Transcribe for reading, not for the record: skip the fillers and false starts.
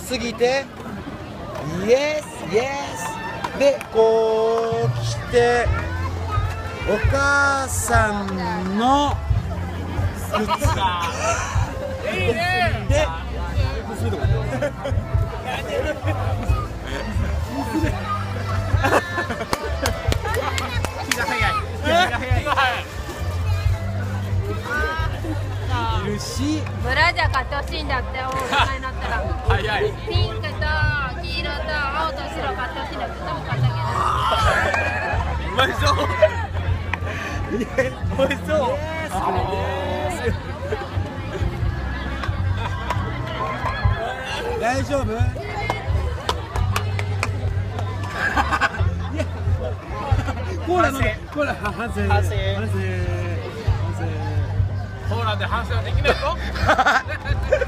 すぎてイエスイエスでこう来てお母さんのいいねで気が早い気が早いいるしブラジャー買ってほしいんだって大人になったら早いピンクと黄色と青と白買ってほしいんだって多分買ってあうまいそうおいしそう大丈夫コーラのコーラ反省反省コーラで反省はできないぞ